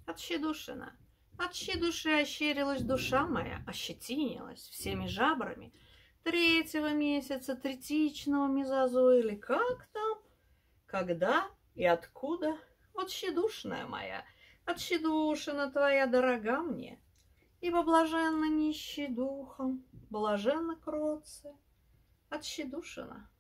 Отщедушина. От щи души ощерилась душа моя, ощетинилась всеми жабрами 3-го месяца третичного мезозоя, или как там, когда и откуда, отщедушная моя, отщедушина твоя дорога мне, ибо блаженно нищий духом, блаженно кротцы, отщедушина.